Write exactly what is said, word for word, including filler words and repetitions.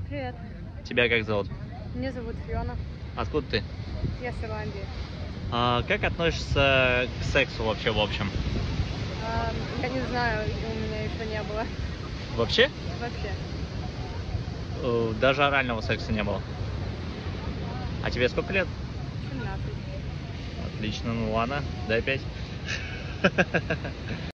Привет. Тебя как зовут? Меня зовут Фиона. Откуда ты? Я с Ирландии. А, как относишься к сексу вообще в общем? А, я не знаю, у меня еще не было. Вообще? Вообще. Э, Даже орального секса не было. А тебе сколько лет? семнадцать. Отлично, ну ладно, дай пять.